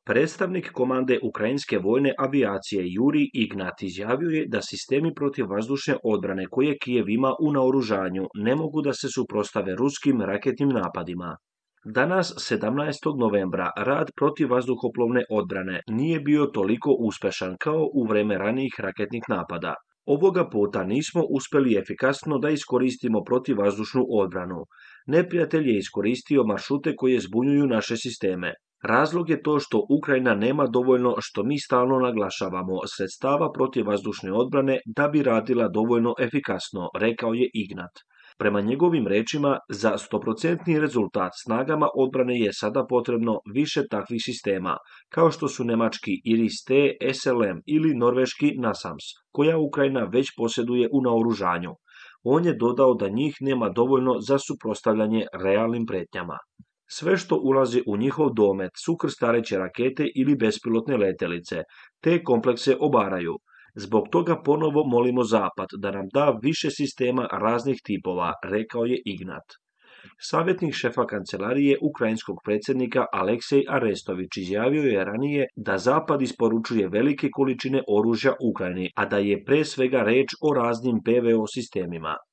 Predstavnik komande ukrajinske vojne avijacije Jurij Ignat izjavio je da sistemi protivvazdušne odbrane koje Kijev ima u naoružanju ne mogu da se suprotstave ruskim raketnim napadima. Danas, 17. novembra, rad protivvazduhoplovne odbrane nije bio toliko uspešan kao u vreme ranijih raketnih napada. Ovoga puta nismo uspjeli efikasno da iskoristimo protivvazdušnu odbranu. Neprijatelj je iskoristio maršrute koje zbunjuju naše sisteme. Razlog je to što Ukrajina nema dovoljno, što mi stalno naglašavamo, sredstava protivvazdušne odbrane da bi radila dovoljno efikasno, rekao je Ignat. Prema njegovim rečima, za 100% rezultat snagama odbrane je sada potrebno više takvih sistema, kao što su nemački Iris-T, SLM ili norveški NASAMS, koja Ukrajina već posjeduje u naoružanju. On je dodao da njih nema dovoljno za suprotstavljanje realnim pretnjama. Sve što ulazi u njihov domet su krstareće rakete ili bespilotne letjelice, te komplekse obaraju. Zbog toga ponovo molimo Zapad da nam da više sistema raznih tipova, rekao je Ignat. Savjetnik šefa kancelarije ukrajinskog predsjednika Aleksej Arestović izjavio je ranije da Zapad isporučuje velike količine oružja Ukrajini, a da je pre svega reč o raznim PVO sistemima.